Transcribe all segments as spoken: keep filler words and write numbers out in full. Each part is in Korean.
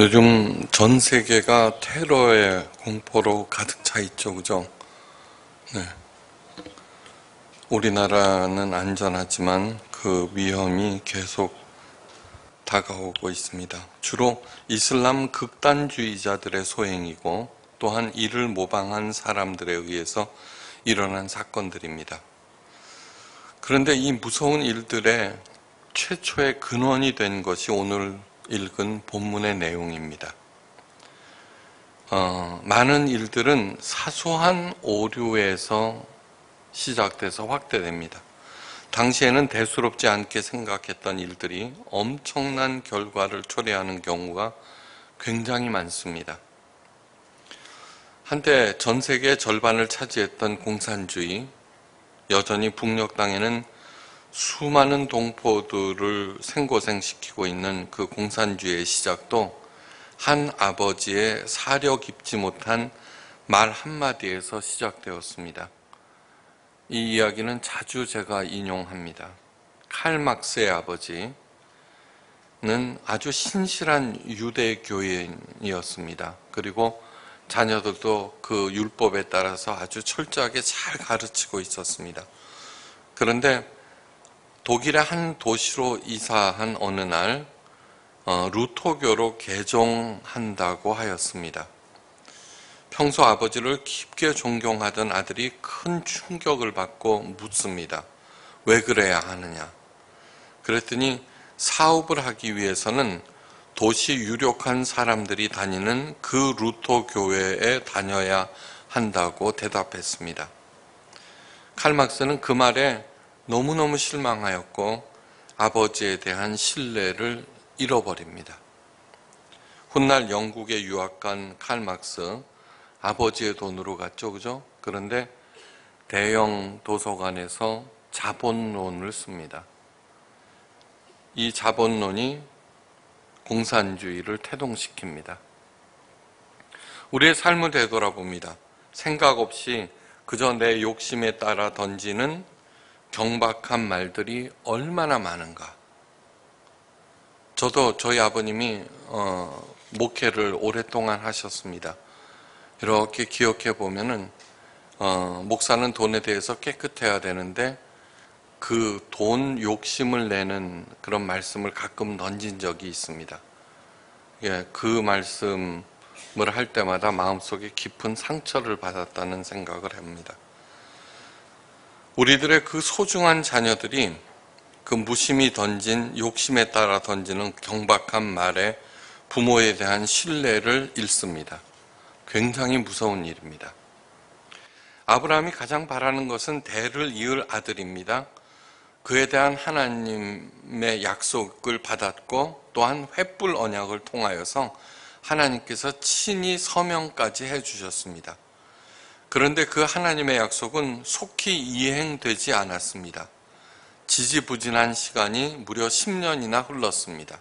요즘 전 세계가 테러의 공포로 가득 차 있죠, 그죠? 네. 우리나라는 안전하지만 그 위험이 계속 다가오고 있습니다. 주로 이슬람 극단주의자들의 소행이고 또한 이를 모방한 사람들에 의해서 일어난 사건들입니다. 그런데 이 무서운 일들의 최초의 근원이 된 것이 오늘 읽은 본문의 내용입니다. 어, 많은 일들은 사소한 오류에서 시작돼서 확대됩니다. 당시에는 대수롭지 않게 생각했던 일들이 엄청난 결과를 초래하는 경우가 굉장히 많습니다. 한때 전 세계 절반을 차지했던 공산주의, 여전히 북녘 땅에는 수많은 동포들을 생고생시키고 있는 그 공산주의의 시작도 한 아버지의 사려 깊지 못한 말 한마디에서 시작되었습니다. 이 이야기는 자주 제가 인용합니다. 칼 막스의 아버지는 아주 신실한 유대교인이었습니다. 그리고 자녀들도 그 율법에 따라서 아주 철저하게 잘 가르치고 있었습니다. 그런데 독일의 한 도시로 이사한 어느 날 루터교로 개종한다고 하였습니다. 평소 아버지를 깊게 존경하던 아들이 큰 충격을 받고 묻습니다. 왜 그래야 하느냐? 그랬더니 사업을 하기 위해서는 도시 유력한 사람들이 다니는 그 루터 교회에 다녀야 한다고 대답했습니다. 칼 막스는 그 말에 너무너무 실망하였고 아버지에 대한 신뢰를 잃어버립니다. 훗날 영국에 유학 간 칼 막스, 아버지의 돈으로 갔죠, 그죠? 그런데 대형 도서관에서 자본론을 씁니다. 이 자본론이 공산주의를 태동시킵니다. 우리의 삶을 되돌아봅니다. 생각 없이 그저 내 욕심에 따라 던지는 경박한 말들이 얼마나 많은가. 저도 저희 아버님이 어, 목회를 오랫동안 하셨습니다. 이렇게 기억해 보면은 어, 목사는 돈에 대해서 깨끗해야 되는데 그 돈 욕심을 내는 그런 말씀을 가끔 던진 적이 있습니다. 예, 그 말씀을 할 때마다 마음속에 깊은 상처를 받았다는 생각을 합니다. 우리들의 그 소중한 자녀들이 그 무심히 던진 욕심에 따라 던지는 경박한 말에 부모에 대한 신뢰를 잃습니다. 굉장히 무서운 일입니다. 아브라함이 가장 바라는 것은 대를 이을 아들입니다. 그에 대한 하나님의 약속을 받았고 또한 횃불 언약을 통하여서 하나님께서 친히 서명까지 해주셨습니다. 그런데 그 하나님의 약속은 속히 이행되지 않았습니다. 지지부진한 시간이 무려 십 년이나 흘렀습니다.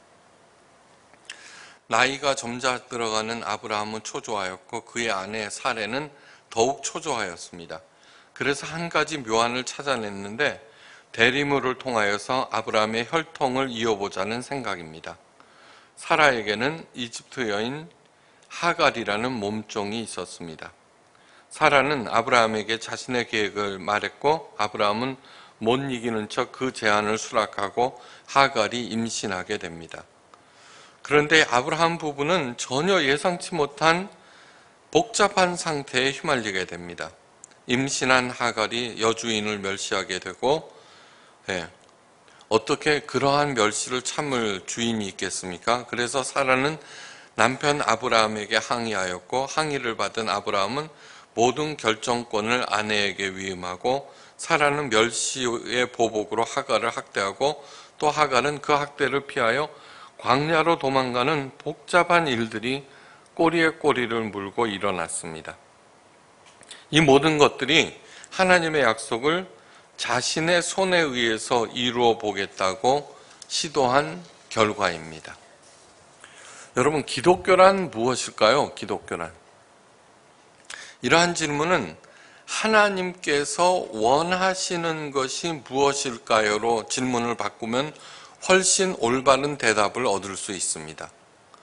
나이가 점자 들어가는 아브라함은 초조하였고 그의 아내 사레는 더욱 초조하였습니다. 그래서 한 가지 묘안을 찾아냈는데 대리모를 통하여서 아브라함의 혈통을 이어보자는 생각입니다. 사라에게는 이집트 여인 하갈이라는 몸종이 있었습니다. 사라는 아브라함에게 자신의 계획을 말했고 아브라함은 못 이기는 척 그 제안을 수락하고 하갈이 임신하게 됩니다. 그런데 아브라함 부부는 전혀 예상치 못한 복잡한 상태에 휘말리게 됩니다. 임신한 하갈이 여주인을 멸시하게 되고 네, 어떻게 그러한 멸시를 참을 주인이 있겠습니까? 그래서 사라는 남편 아브라함에게 항의하였고 항의를 받은 아브라함은 모든 결정권을 아내에게 위임하고 사라는 멸시의 보복으로 하갈을 학대하고 또 하갈은 그 학대를 피하여 광야로 도망가는 복잡한 일들이 꼬리에 꼬리를 물고 일어났습니다. 이 모든 것들이 하나님의 약속을 자신의 손에 의해서 이루어 보겠다고 시도한 결과입니다. 여러분, 기독교란 무엇일까요? 기독교란. 이러한 질문은 하나님께서 원하시는 것이 무엇일까요?로 질문을 바꾸면 훨씬 올바른 대답을 얻을 수 있습니다.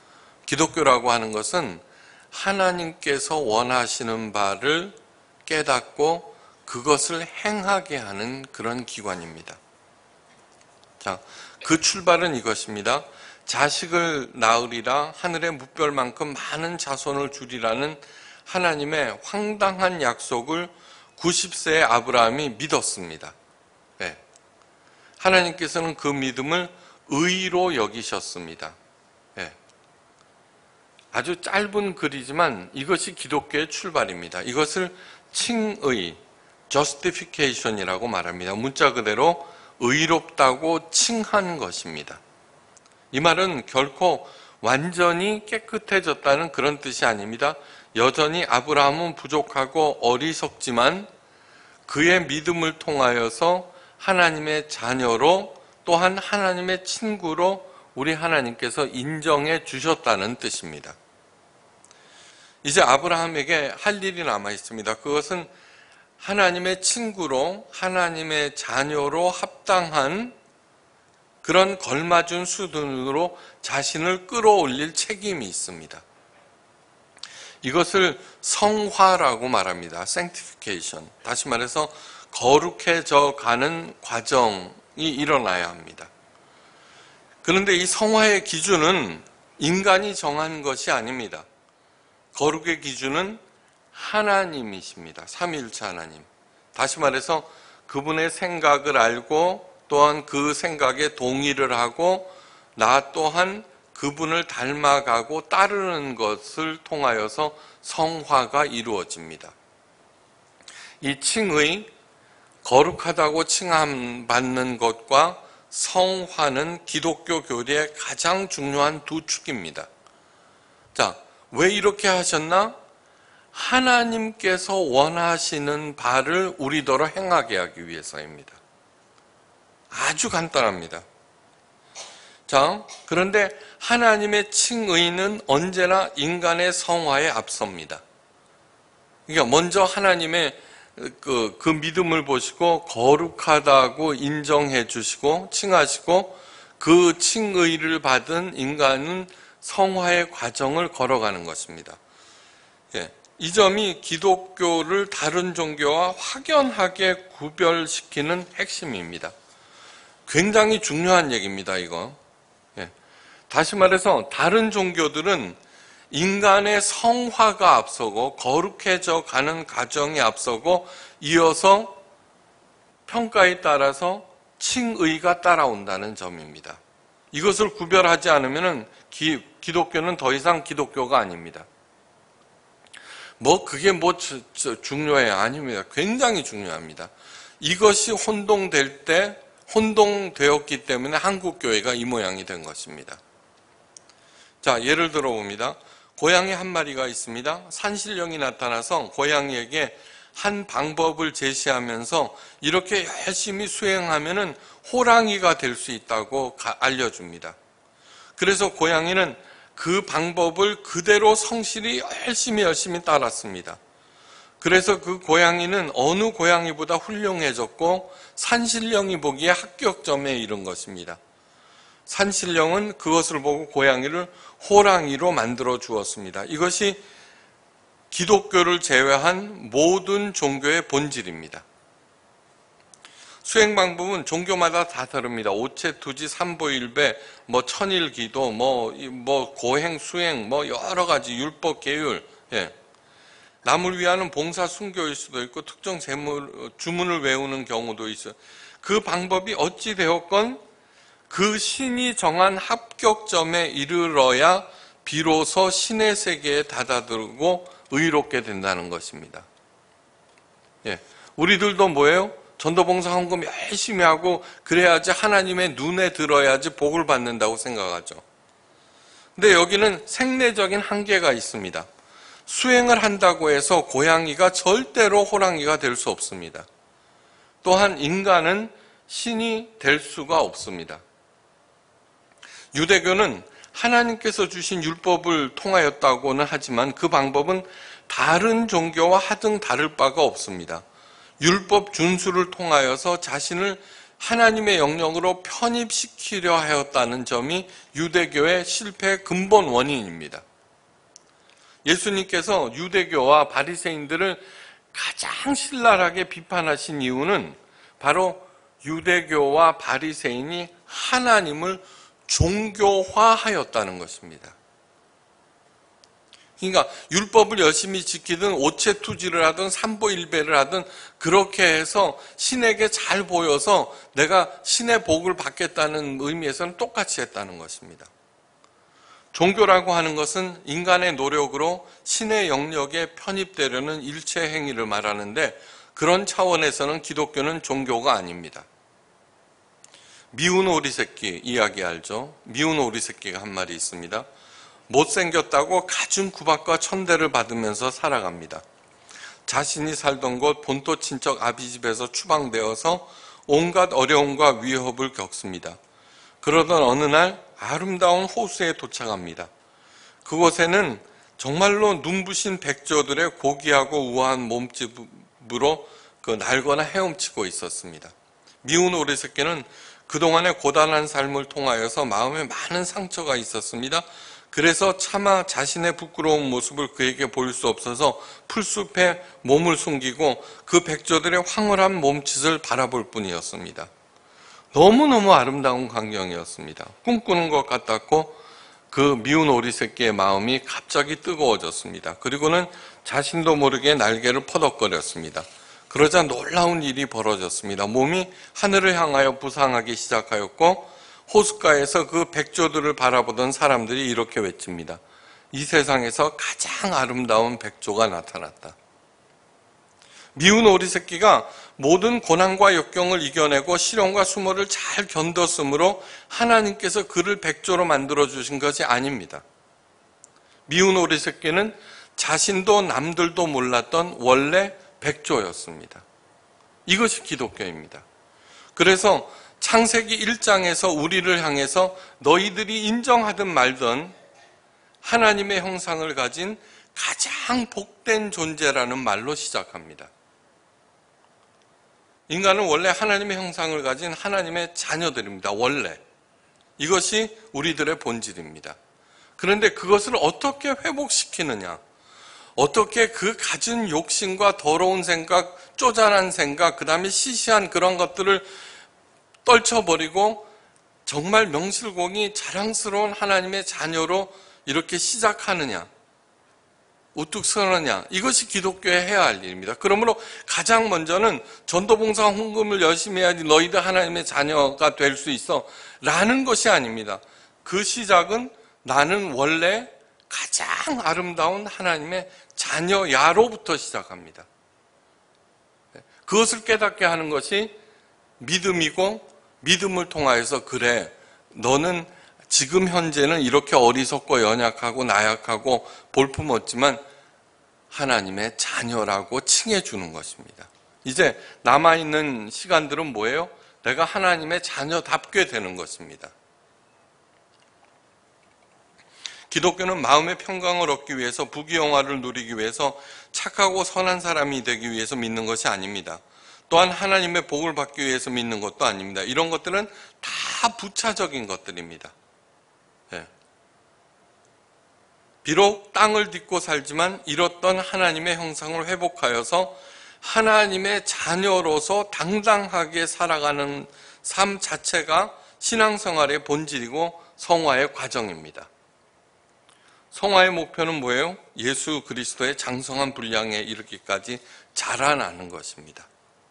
기독교라고 하는 것은 하나님께서 원하시는 바를 깨닫고 그것을 행하게 하는 그런 기관입니다. 자, 그 출발은 이것입니다. 자식을 낳으리라 하늘의 뭇별만큼 많은 자손을 주리라는 하나님의 황당한 약속을 구십 세의 아브라함이 믿었습니다. 네. 하나님께서는 그 믿음을 의로 여기셨습니다. 네. 아주 짧은 글이지만 이것이 기독교의 출발입니다. 이것을 칭의, justification이라고 말합니다. 문자 그대로 의롭다고 칭한 것입니다. 이 말은 결코 완전히 깨끗해졌다는 그런 뜻이 아닙니다. 여전히 아브라함은 부족하고 어리석지만 그의 믿음을 통하여서 하나님의 자녀로 또한 하나님의 친구로 우리 하나님께서 인정해 주셨다는 뜻입니다. 이제 아브라함에게 할 일이 남아 있습니다. 그것은 하나님의 친구로 하나님의 자녀로 합당한 그런 걸맞은 수준으로 자신을 끌어올릴 책임이 있습니다. 이것을 성화라고 말합니다. sanctification. 다시 말해서 거룩해져 가는 과정이 일어나야 합니다. 그런데 이 성화의 기준은 인간이 정한 것이 아닙니다. 거룩의 기준은 하나님이십니다. 삼위일체 하나님. 다시 말해서 그분의 생각을 알고 또한 그 생각에 동의를 하고 나 또한 그분을 닮아가고 따르는 것을 통하여서 성화가 이루어집니다. 이 칭의, 거룩하다고 칭함받는 것과 성화는 기독교 교리의 가장 중요한 두 축입니다. 자, 왜 이렇게 하셨나? 하나님께서 원하시는 바를 우리더러 행하게 하기 위해서입니다. 아주 간단합니다. 자, 그런데 하나님의 칭의는 언제나 인간의 성화에 앞섭니다. 그러니까 먼저 하나님의 그, 그 믿음을 보시고 거룩하다고 인정해 주시고 칭하시고 그 칭의를 받은 인간은 성화의 과정을 걸어가는 것입니다. 예, 이 점이 기독교를 다른 종교와 확연하게 구별시키는 핵심입니다. 굉장히 중요한 얘기입니다, 이거. 예. 다시 말해서 다른 종교들은 인간의 성화가 앞서고 거룩해져 가는 과정이 앞서고 이어서 평가에 따라서 칭의가 따라온다는 점입니다. 이것을 구별하지 않으면 기, 기독교는 더 이상 기독교가 아닙니다. 뭐 그게 뭐 저, 저, 중요해요? 아닙니다. 굉장히 중요합니다. 이것이 혼동될 때 혼동되었기 때문에 한국교회가 이 모양이 된 것입니다. 자, 예를 들어 봅니다. 고양이 한 마리가 있습니다. 산신령이 나타나서 고양이에게 한 방법을 제시하면서 이렇게 열심히 수행하면은 호랑이가 될 수 있다고 알려줍니다. 그래서 고양이는 그 방법을 그대로 성실히 열심히 열심히 따랐습니다. 그래서 그 고양이는 어느 고양이보다 훌륭해졌고 산신령이 보기에 합격점에 이른 것입니다. 산신령은 그것을 보고 고양이를 호랑이로 만들어 주었습니다. 이것이 기독교를 제외한 모든 종교의 본질입니다. 수행 방법은 종교마다 다 다릅니다. 오체투지, 삼보일배, 뭐 천일기도, 뭐, 뭐 고행, 수행, 뭐 여러 가지 율법, 계율, 예. 남을 위하는 봉사, 순교일 수도 있고 특정 제물, 주문을 외우는 경우도 있어요. 그 방법이 어찌 되었건 그 신이 정한 합격점에 이르러야 비로소 신의 세계에 다다들고 의롭게 된다는 것입니다. 예. 우리들도 뭐예요? 전도봉사 헌금 열심히 하고 그래야지 하나님의 눈에 들어야지 복을 받는다고 생각하죠. 근데 여기는 생리적인 한계가 있습니다. 수행을 한다고 해서 고양이가 절대로 호랑이가 될 수 없습니다. 또한 인간은 신이 될 수가 없습니다. 유대교는 하나님께서 주신 율법을 통하였다고는 하지만 그 방법은 다른 종교와 하등 다를 바가 없습니다. 율법 준수를 통하여서 자신을 하나님의 영역으로 편입시키려 하였다는 점이 유대교의 실패의 근본 원인입니다. 예수님께서 유대교와 바리새인들을 가장 신랄하게 비판하신 이유는 바로 유대교와 바리새인이 하나님을 종교화하였다는 것입니다. 그러니까 율법을 열심히 지키든 오체투지를 하든 삼보일배를 하든 그렇게 해서 신에게 잘 보여서 내가 신의 복을 받겠다는 의미에서는 똑같이 했다는 것입니다. 종교라고 하는 것은 인간의 노력으로 신의 영역에 편입되려는 일체 행위를 말하는데 그런 차원에서는 기독교는 종교가 아닙니다. 미운 오리 새끼 이야기 알죠? 미운 오리 새끼가 한 마리 있습니다. 못생겼다고 갖은 구박과 천대를 받으면서 살아갑니다. 자신이 살던 곳 본토 친척 아비집에서 추방되어서 온갖 어려움과 위협을 겪습니다. 그러던 어느 날 아름다운 호수에 도착합니다. 그곳에는 정말로 눈부신 백조들의 고귀하고 우아한 몸집으로 그 날거나 헤엄치고 있었습니다. 미운 오리 새끼는 그동안의 고단한 삶을 통하여서 마음에 많은 상처가 있었습니다. 그래서 차마 자신의 부끄러운 모습을 그에게 보일 수 없어서 풀숲에 몸을 숨기고 그 백조들의 황홀한 몸짓을 바라볼 뿐이었습니다. 너무너무 아름다운 광경이었습니다. 꿈꾸는 것 같았고 그 미운 오리 새끼의 마음이 갑자기 뜨거워졌습니다. 그리고는 자신도 모르게 날개를 퍼덕거렸습니다. 그러자 놀라운 일이 벌어졌습니다. 몸이 하늘을 향하여 부상하기 시작하였고 호숫가에서 그 백조들을 바라보던 사람들이 이렇게 외칩니다. 이 세상에서 가장 아름다운 백조가 나타났다. 미운 오리 새끼가 모든 고난과 역경을 이겨내고 시련과 수모를 잘 견뎠으므로 하나님께서 그를 백조로 만들어주신 것이 아닙니다. 미운 오리 새끼는 자신도 남들도 몰랐던 원래 백조였습니다. 이것이 기독교입니다. 그래서 창세기 일 장에서 우리를 향해서 너희들이 인정하든 말든 하나님의 형상을 가진 가장 복된 존재라는 말로 시작합니다. 인간은 원래 하나님의 형상을 가진 하나님의 자녀들입니다. 원래. 이것이 우리들의 본질입니다. 그런데 그것을 어떻게 회복시키느냐? 어떻게 그 가진 욕심과 더러운 생각, 쪼잔한 생각, 그 다음에 시시한 그런 것들을 떨쳐버리고 정말 명실공히 자랑스러운 하나님의 자녀로 이렇게 시작하느냐, 우뚝 서느냐, 이것이 기독교에 해야 할 일입니다. 그러므로 가장 먼저는 전도봉사 헌금을 열심히 해야지 너희들 하나님의 자녀가 될 수 있어 라는 것이 아닙니다. 그 시작은 나는 원래 가장 아름다운 하나님의 자녀야로부터 시작합니다. 그것을 깨닫게 하는 것이 믿음이고, 믿음을 통하여서 그래, 너는 지금 현재는 이렇게 어리석고 연약하고 나약하고 볼품없지만 하나님의 자녀라고 칭해주는 것입니다. 이제 남아있는 시간들은 뭐예요? 내가 하나님의 자녀답게 되는 것입니다. 기독교는 마음의 평강을 얻기 위해서, 부귀영화를 누리기 위해서, 착하고 선한 사람이 되기 위해서 믿는 것이 아닙니다. 또한 하나님의 복을 받기 위해서 믿는 것도 아닙니다. 이런 것들은 다 부차적인 것들입니다. 예. 비록 땅을 딛고 살지만 잃었던 하나님의 형상을 회복하여서 하나님의 자녀로서 당당하게 살아가는 삶 자체가 신앙생활의 본질이고 성화의 과정입니다. 성화의 목표는 뭐예요? 예수 그리스도의 장성한 분량에 이르기까지 자라나는 것입니다.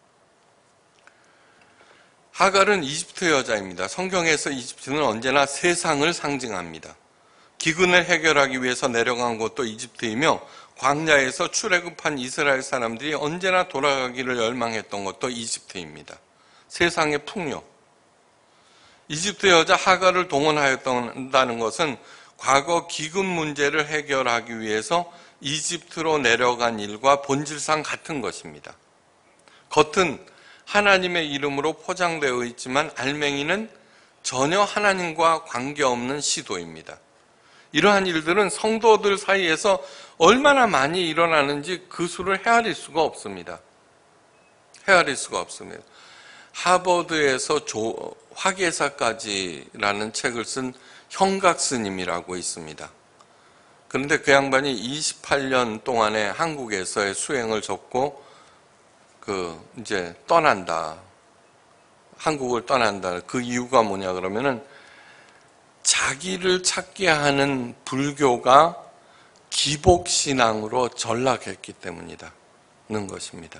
하갈은 이집트 여자입니다. 성경에서 이집트는 언제나 세상을 상징합니다. 기근을 해결하기 위해서 내려간 곳도 이집트이며 광야에서 출애굽한 이스라엘 사람들이 언제나 돌아가기를 열망했던 것도 이집트입니다. 세상의 풍요. 이집트 여자 하갈을 동원하였다는 것은 과거 기근 문제를 해결하기 위해서 이집트로 내려간 일과 본질상 같은 것입니다. 겉은 하나님의 이름으로 포장되어 있지만 알맹이는 전혀 하나님과 관계없는 시도입니다. 이러한 일들은 성도들 사이에서 얼마나 많이 일어나는지 그 수를 헤아릴 수가 없습니다. 헤아릴 수가 없습니다. 하버드에서 조, 화계사까지라는 책을 쓴 형각 스님이라고 있습니다. 그런데 그 양반이 이십팔 년 동안에 한국에서의 수행을 접고 그 이제 떠난다. 한국을 떠난다. 그 이유가 뭐냐 그러면은 자기를 찾게 하는 불교가 기복신앙으로 전락했기 때문이다는 것입니다.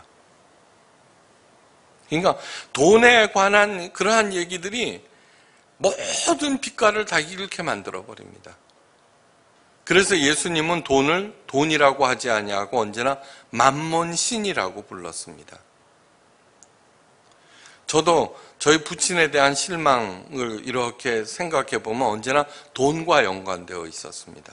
그러니까 돈에 관한 그러한 얘기들이 모든 빛깔을 다 잃게 만들어 버립니다. 그래서 예수님은 돈을 돈이라고 하지 아니하고 언제나 만몬신이라고 불렀습니다. 저도 저희 부친에 대한 실망을 이렇게 생각해 보면 언제나 돈과 연관되어 있었습니다.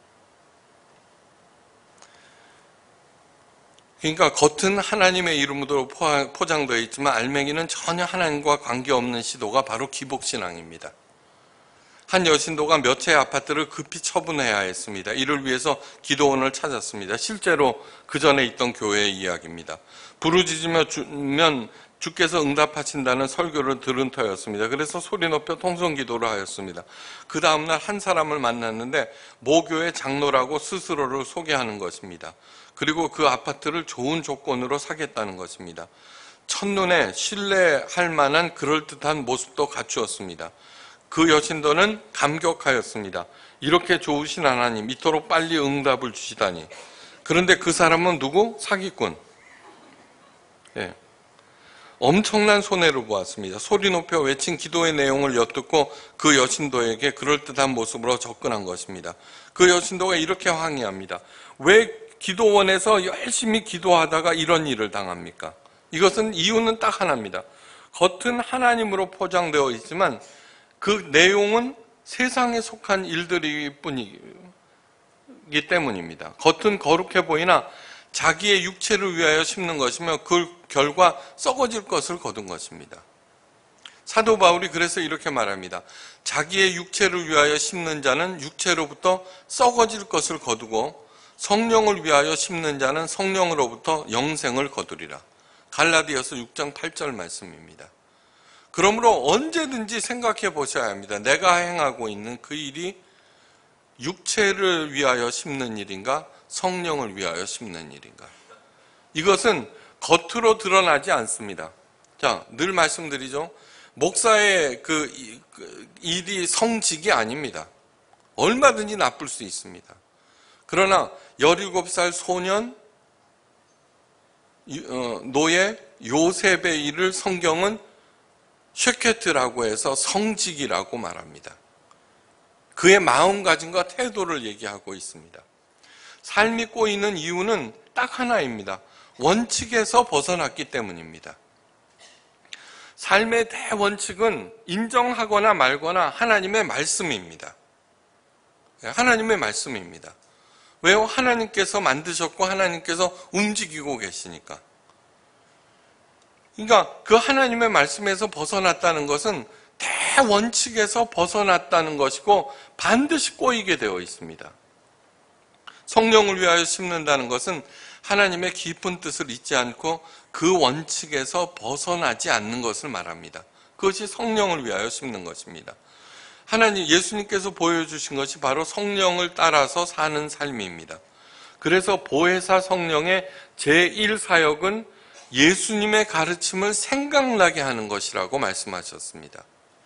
그러니까 겉은 하나님의 이름으로 포장되어 있지만 알맹이는 전혀 하나님과 관계없는 시도가 바로 기복신앙입니다. 한 여신도가 몇 채의 아파트를 급히 처분해야 했습니다. 이를 위해서 기도원을 찾았습니다. 실제로 그 전에 있던 교회의 이야기입니다. 부르짖으며 주면 주께서 응답하신다는 설교를 들은 터였습니다. 그래서 소리 높여 통성기도를 하였습니다. 그 다음날 한 사람을 만났는데 모교의 장로라고 스스로를 소개하는 것입니다. 그리고 그 아파트를 좋은 조건으로 사겠다는 것입니다. 첫눈에 신뢰할 만한 그럴듯한 모습도 갖추었습니다. 그 여신도는 감격하였습니다. 이렇게 좋으신 하나님, 이토록 빨리 응답을 주시다니. 그런데 그 사람은 누구? 사기꾼. 예. 엄청난 손해를 보았습니다. 소리 높여 외친 기도의 내용을 엿듣고 그 여신도에게 그럴듯한 모습으로 접근한 것입니다. 그 여신도가 이렇게 항의합니다. 왜 기도원에서 열심히 기도하다가 이런 일을 당합니까? 이것은 이유는 딱 하나입니다. 겉은 하나님으로 포장되어 있지만 그 내용은 세상에 속한 일들이기 때문입니다. 겉은 거룩해 보이나 자기의 육체를 위하여 심는 것이며 그 결과 썩어질 것을 거둔 것입니다. 사도 바울이 그래서 이렇게 말합니다. 자기의 육체를 위하여 심는 자는 육체로부터 썩어질 것을 거두고 성령을 위하여 심는 자는 성령으로부터 영생을 거두리라. 갈라디아서 육 장 팔 절 말씀입니다. 그러므로 언제든지 생각해 보셔야 합니다. 내가 행하고 있는 그 일이 육체를 위하여 심는 일인가? 성령을 위하여 심는 일인가? 이것은 겉으로 드러나지 않습니다. 자, 늘 말씀드리죠. 목사의 그 일이 성직이 아닙니다. 얼마든지 나쁠 수 있습니다. 그러나 열일곱 살 소년 노예 요셉의 일을 성경은 쉐케트라고 해서 성직이라고 말합니다. 그의 마음가짐과 태도를 얘기하고 있습니다. 삶이 꼬이는 이유는 딱 하나입니다. 원칙에서 벗어났기 때문입니다. 삶의 대원칙은 인정하거나 말거나 하나님의 말씀입니다. 하나님의 말씀입니다. 왜요? 하나님께서 만드셨고 하나님께서 움직이고 계시니까. 그러니까 그 하나님의 말씀에서 벗어났다는 것은 대원칙에서 벗어났다는 것이고 반드시 꼬이게 되어 있습니다. 성령을 위하여 심는다는 것은 하나님의 깊은 뜻을 잊지 않고 그 원칙에서 벗어나지 않는 것을 말합니다. 그것이 성령을 위하여 심는 것입니다. 하나님, 예수님께서 보여주신 것이 바로 성령을 따라서 사는 삶입니다. 그래서 보혜사 성령의 제일 사역은 예수님의 가르침을 생각나게 하는 것이라고 말씀하셨습니다.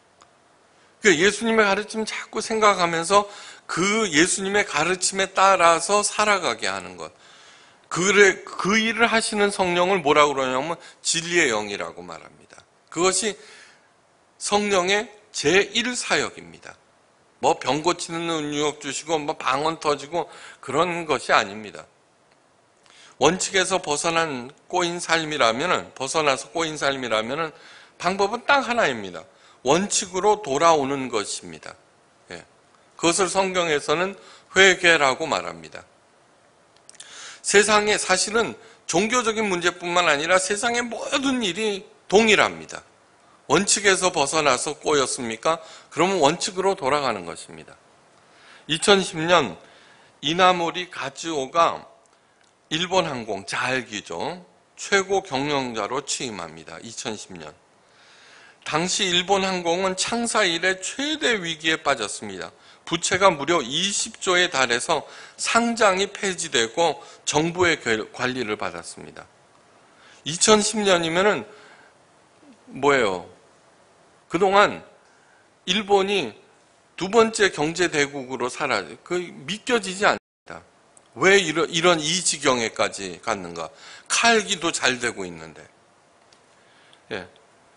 예수님의 가르침을 자꾸 생각하면서 그 예수님의 가르침에 따라서 살아가게 하는 것. 그, 그 일을 하시는 성령을 뭐라고 그러냐면 진리의 영이라고 말합니다. 그것이 성령의 제일 사역입니다. 뭐 병 고치는 능력 주시고 뭐 방언 터지고 그런 것이 아닙니다. 원칙에서 벗어난 꼬인 삶이라면은 벗어나서 꼬인 삶이라면은 방법은 딱 하나입니다. 원칙으로 돌아오는 것입니다. 예. 그것을 성경에서는 회개라고 말합니다. 세상에 사실은 종교적인 문제뿐만 아니라 세상의 모든 일이 동일합니다. 원칙에서 벗어나서 꼬였습니까? 그러면 원칙으로 돌아가는 것입니다. 이천십 년 이나모리 가즈오가 일본 항공 자알기죠. 최고 경영자로 취임합니다. 이천십 년. 당시 일본 항공은 창사 이래 최대 위기에 빠졌습니다. 부채가 무려 이십 조에 달해서 상장이 폐지되고 정부의 관리를 받았습니다. 이천십 년이면은 뭐예요? 그동안 일본이 두 번째 경제 대국으로 사라져, 그 믿겨지지 않습니다. 왜 이런, 이런 이 지경에까지 갔는가? 칼기도 잘 되고 있는데. 예.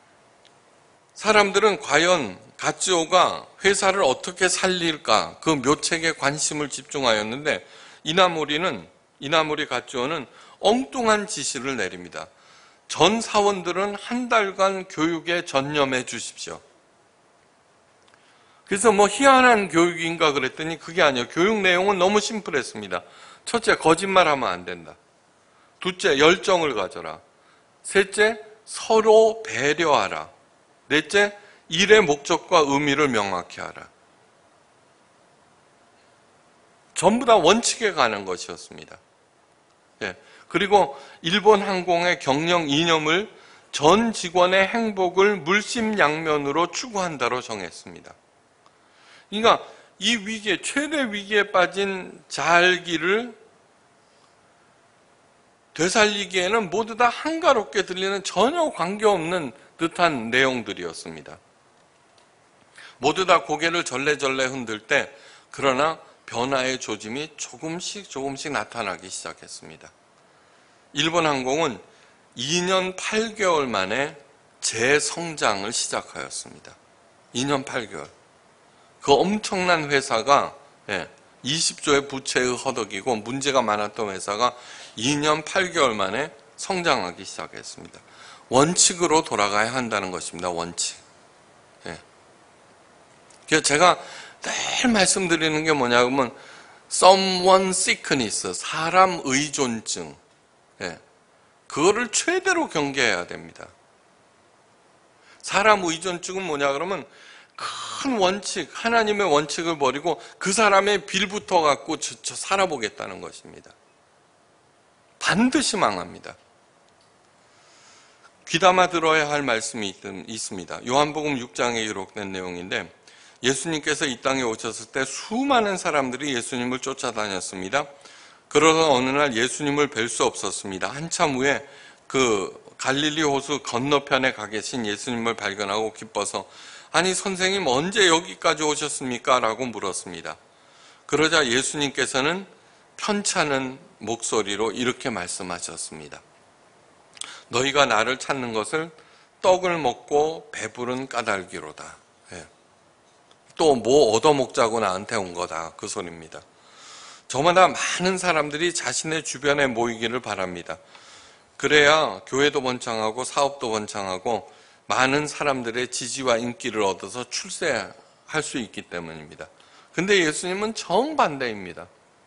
사람들은 과연 가츠오가 회사를 어떻게 살릴까? 그 묘책에 관심을 집중하였는데, 이나모리는, 이나모리 가츠오는 엉뚱한 지시를 내립니다. 전 사원들은 한 달간 교육에 전념해 주십시오. 그래서 뭐 희한한 교육인가 그랬더니 그게 아니에요. 교육 내용은 너무 심플했습니다. 첫째, 거짓말하면 안 된다. 둘째, 열정을 가져라. 셋째, 서로 배려하라. 넷째, 일의 목적과 의미를 명확히 하라. 전부 다 원칙에 관한 것이었습니다. 예. 그리고 일본 항공의 경영 이념을 전 직원의 행복을 물심양면으로 추구한다로 정했습니다. 그러니까 이 위기에, 최대 위기에 빠진 자알기를 되살리기에는 모두 다 한가롭게 들리는 전혀 관계없는 듯한 내용들이었습니다. 모두 다 고개를 절레절레 흔들 때, 그러나 변화의 조짐이 조금씩 조금씩 나타나기 시작했습니다. 일본 항공은 이 년 팔 개월 만에 재성장을 시작하였습니다. 이 년 팔 개월. 그 엄청난 회사가 이십 조의 부채의 허덕이고 문제가 많았던 회사가 이 년 팔 개월 만에 성장하기 시작했습니다. 원칙으로 돌아가야 한다는 것입니다. 원칙. 예. 그래서 제가 늘 말씀드리는 게 뭐냐면 someone sickness, 사람 의존증. 예. 그거를 최대로 경계해야 됩니다. 사람 의존증은 뭐냐 그러면 큰 원칙, 하나님의 원칙을 버리고 그 사람의 빌부터 갖고 저, 저 살아보겠다는 것입니다. 반드시 망합니다. 귀담아 들어야 할 말씀이 있습니다. 요한복음 육 장에 기록된 내용인데, 예수님께서 이 땅에 오셨을 때 수많은 사람들이 예수님을 쫓아다녔습니다. 그러다 어느 날 예수님을 뵐 수 없었습니다. 한참 후에 그 갈릴리 호수 건너편에 가 계신 예수님을 발견하고 기뻐서, 아니 선생님 언제 여기까지 오셨습니까? 라고 물었습니다. 그러자 예수님께서는 편찮은 목소리로 이렇게 말씀하셨습니다. 너희가 나를 찾는 것을 떡을 먹고 배부른 까닭이로다. 예. 또 뭐 얻어먹자고 나한테 온 거다. 그 소리입니다. 저마다 많은 사람들이 자신의 주변에 모이기를 바랍니다. 그래야 교회도 번창하고 사업도 번창하고 많은 사람들의 지지와 인기를 얻어서 출세할 수 있기 때문입니다. 근데 예수님은 정반대입니다.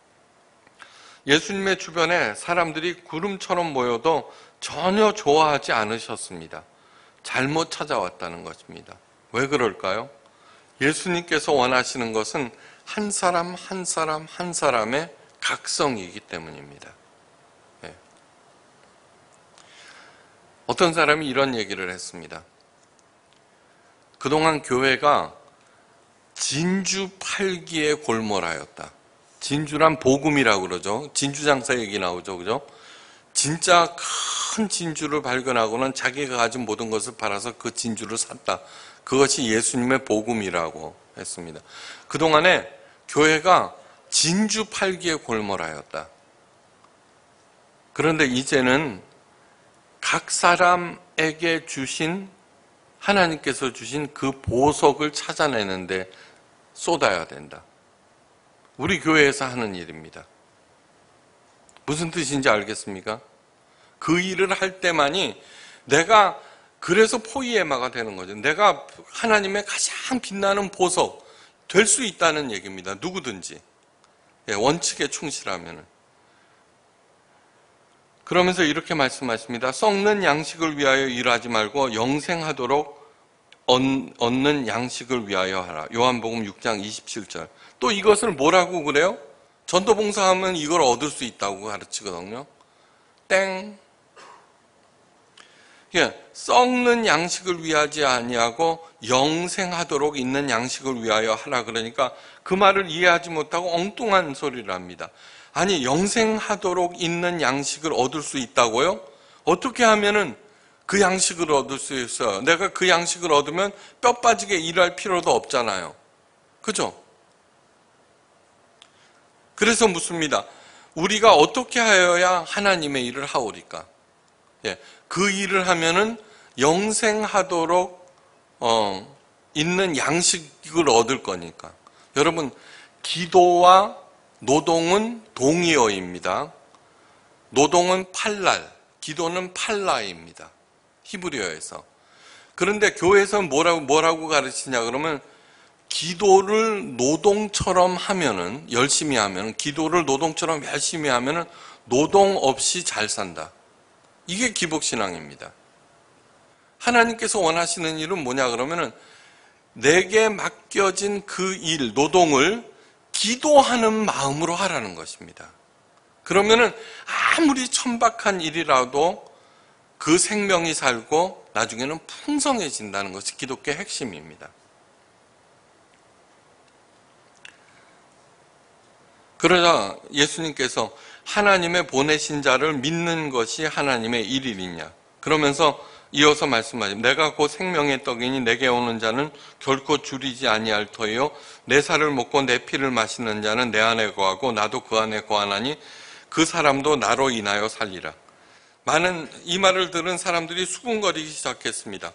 예수님의 주변에 사람들이 구름처럼 모여도 전혀 좋아하지 않으셨습니다. 잘못 찾아왔다는 것입니다. 왜 그럴까요? 예수님께서 원하시는 것은 한 사람 한 사람 한 사람의 각성이기 때문입니다. 네. 어떤 사람이 이런 얘기를 했습니다. 그동안 교회가 진주 팔기에 골몰하였다. 진주란 복음이라고 그러죠. 진주 장사 얘기 나오죠. 그죠? 진짜 큰 진주를 발견하고는 자기가 가진 모든 것을 팔아서 그 진주를 샀다. 그것이 예수님의 복음이라고 했습니다. 그동안에 교회가 진주 팔기에 골몰하였다. 그런데 이제는 각 사람에게 주신, 하나님께서 주신 그 보석을 찾아내는데 쏟아야 된다. 우리 교회에서 하는 일입니다. 무슨 뜻인지 알겠습니까? 그 일을 할 때만이 내가 그래서 포이에마가 되는 거죠. 내가 하나님의 가장 빛나는 보석 될 수 있다는 얘기입니다. 누구든지. 예, 원칙에 충실하면은. 그러면서 이렇게 말씀하십니다. 썩는 양식을 위하여 일하지 말고 영생하도록 얻는 양식을 위하여 하라. 요한복음 육 장 이십칠 절. 또 이것을 뭐라고 그래요? 전도봉사하면 이걸 얻을 수 있다고 가르치거든요. 땡. 예, 썩는 양식을 위하지 아니하고 영생하도록 있는 양식을 위하여 하라 그러니까 그 말을 이해하지 못하고 엉뚱한 소리를 합니다. 아니, 영생하도록 있는 양식을 얻을 수 있다고요? 어떻게 하면은 그 양식을 얻을 수 있어요? 내가 그 양식을 얻으면 뼈 빠지게 일할 필요도 없잖아요. 그죠? 그래서 묻습니다. 우리가 어떻게 하여야 하나님의 일을 하오리까? 예, 그 일을 하면은 영생하도록 어, 있는 양식을 얻을 거니까. 여러분, 기도와 노동은 동의어입니다. 노동은 팔랄, 기도는 팔라입니다. 히브리어에서. 그런데 교회에서는 뭐라고 뭐라고 가르치냐 그러면 기도를 노동처럼 하면은 열심히 하면 기도를 노동처럼 열심히 하면은 노동 없이 잘 산다. 이게 기복신앙입니다. 하나님께서 원하시는 일은 뭐냐 그러면은 내게 맡겨진 그 일, 노동을 기도하는 마음으로 하라는 것입니다. 그러면은 아무리 천박한 일이라도 그 생명이 살고 나중에는 풍성해진다는 것이 기독교의 핵심입니다. 그러자 예수님께서 하나님의 보내신 자를 믿는 것이 하나님의 일이냐 그러면서 이어서 말씀하십니다. 내가 곧 생명의 떡이니 내게 오는 자는 결코 줄이지 아니할 터이요 내 살을 먹고 내 피를 마시는 자는 내 안에 거하고 나도 그 안에 거하나니 그 사람도 나로 인하여 살리라. 많은 이 말을 들은 사람들이 수군거리기 시작했습니다.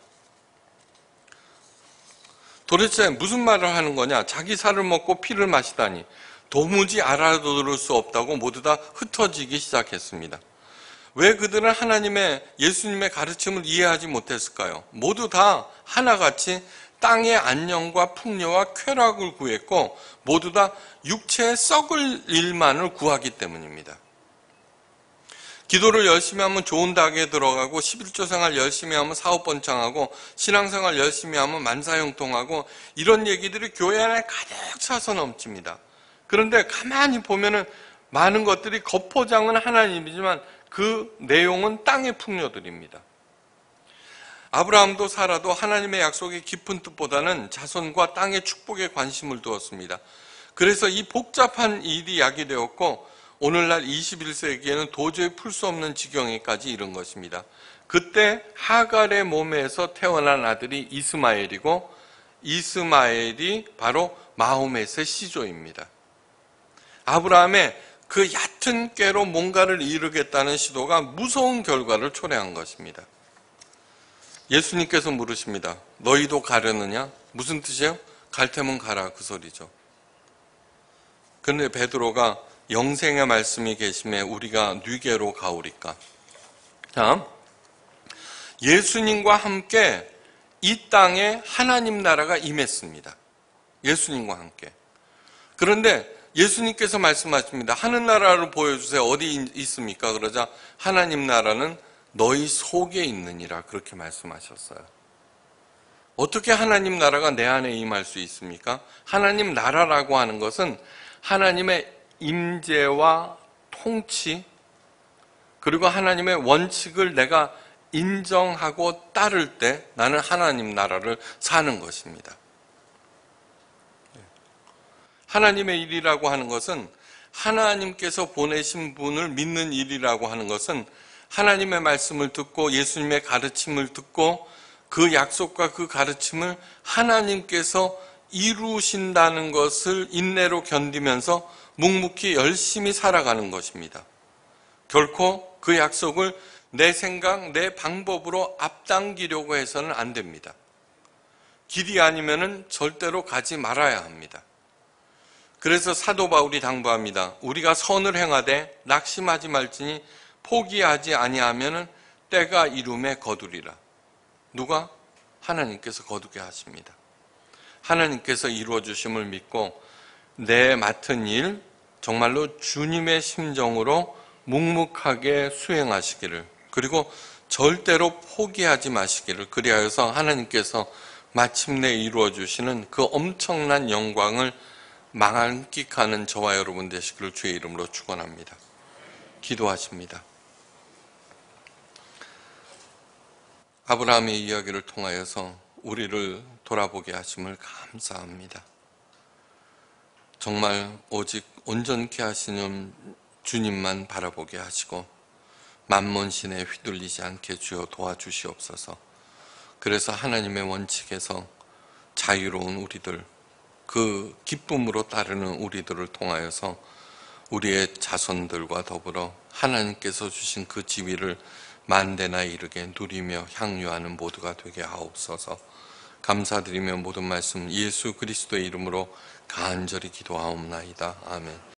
도대체 무슨 말을 하는 거냐? 자기 살을 먹고 피를 마시다니 도무지 알아들을 수 없다고 모두 다 흩어지기 시작했습니다. 왜 그들은 하나님의 예수님의 가르침을 이해하지 못했을까요? 모두 다 하나같이 땅의 안녕과 풍요와 쾌락을 구했고 모두 다 육체의 썩을 일만을 구하기 때문입니다. 기도를 열심히 하면 좋은 닭에 들어가고 십일조 생활 열심히 하면 사업 번창하고 신앙생활 열심히 하면 만사형통하고 이런 얘기들이 교회 안에 가득 차서 넘칩니다. 그런데 가만히 보면은 많은 것들이 겉포장은 하나님이지만 그 내용은 땅의 풍요들입니다. 아브라함도 사라도 하나님의 약속의 깊은 뜻보다는 자손과 땅의 축복에 관심을 두었습니다. 그래서 이 복잡한 일이 야기되었고 오늘날 이십일 세기에는 도저히 풀 수 없는 지경에까지 이른 것입니다. 그때 하갈의 몸에서 태어난 아들이 이스마엘이고 이스마엘이 바로 마호멧의 시조입니다. 아브라함의 그 얕은 꾀로 뭔가를 이루겠다는 시도가 무서운 결과를 초래한 것입니다. 예수님께서 물으십니다. 너희도 가려느냐? 무슨 뜻이에요? 갈 테면 가라 그 소리죠. 그런데 베드로가 영생의 말씀이 계심에 우리가 뉘게로 가오리까? 자, 예수님과 함께 이 땅에 하나님 나라가 임했습니다. 예수님과 함께. 그런데 예수님께서 말씀하십니다. 하늘나라를 보여주세요. 어디 있습니까? 그러자 하나님 나라는 너희 속에 있느니라 그렇게 말씀하셨어요. 어떻게 하나님 나라가 내 안에 임할 수 있습니까? 하나님 나라라고 하는 것은 하나님의 임재와 통치 그리고 하나님의 원칙을 내가 인정하고 따를 때 나는 하나님 나라를 사는 것입니다. 하나님의 일이라고 하는 것은 하나님께서 보내신 분을 믿는 일이라고 하는 것은 하나님의 말씀을 듣고 예수님의 가르침을 듣고 그 약속과 그 가르침을 하나님께서 이루신다는 것을 인내로 견디면서 묵묵히 열심히 살아가는 것입니다. 결코 그 약속을 내 생각, 내 방법으로 앞당기려고 해서는 안 됩니다. 길이 아니면은 절대로 가지 말아야 합니다. 그래서 사도 바울이 당부합니다. 우리가 선을 행하되 낙심하지 말지니 포기하지 아니하면은 때가 이름에 거두리라. 누가? 하나님께서 거두게 하십니다. 하나님께서 이루어 주심을 믿고 내 맡은 일 정말로 주님의 심정으로 묵묵하게 수행하시기를 그리고 절대로 포기하지 마시기를 그리하여서 하나님께서 마침내 이루어 주시는 그 엄청난 영광을 만끽하는 저와 여러분 되시기를 주의 이름으로 축원합니다. 기도하십니다. 아브라함의 이야기를 통하여서 우리를 돌아보게 하심을 감사합니다. 정말 오직 온전케 하시는 주님만 바라보게 하시고 만몬신에 휘둘리지 않게 주여 도와주시옵소서. 그래서 하나님의 원칙에서 자유로운 우리들, 그 기쁨으로 따르는 우리들을 통하여서 우리의 자손들과 더불어 하나님께서 주신 그 지위를 만대나 이르게 누리며 향유하는 모두가 되게 하옵소서. 감사드리며 모든 말씀 예수 그리스도의 이름으로 간절히 기도하옵나이다. 아멘.